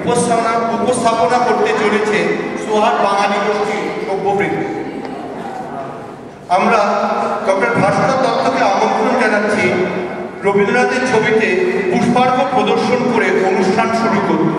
উপস্থাপনা করতে চলেছে সোহার বাঙালি গোষ্ঠী সভ্যবৃন্দ। আমরা ডক্টর ভাস্কর দত্তকে আমন্ত্রণ জানাচ্ছি রবীন্দ্রনাথের ছবিতে পুষ্পার্ঘ প্রদর্শন করে অনুষ্ঠান শুরু করতে।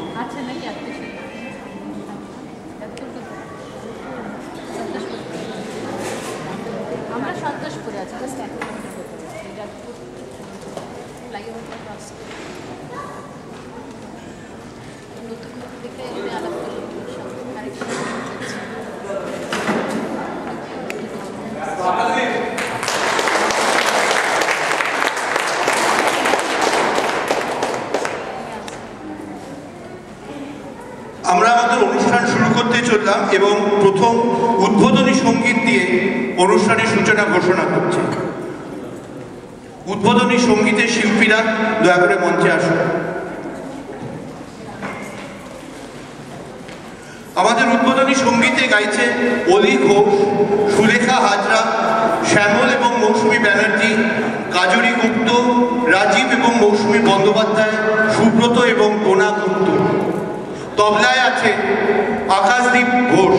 আমরা আমাদের অনুষ্ঠান শুরু করতে চললাম এবং প্রথম উদ্বোধনী সঙ্গীত দিয়ে অনুষ্ঠানের সূচনা ঘোষণা করছে। উদ্বোধনী সঙ্গীতের শিল্পীরা দয়া করে মঞ্চে আসুন। আমাদের উদ্বোধনী সঙ্গীতে গাইছে অলি ঘোষ, সুলেখা হাজরা, শ্যামল এবং মৌসুমী ব্যানার্জি, কাজরি গুপ্ত, রাজীব এবং মৌসুমী বন্দ্যোপাধ্যায়, সুব্রত এবং কোনা গুপ্ত। তবলায় আছে আকাশদীপ ঘোষ।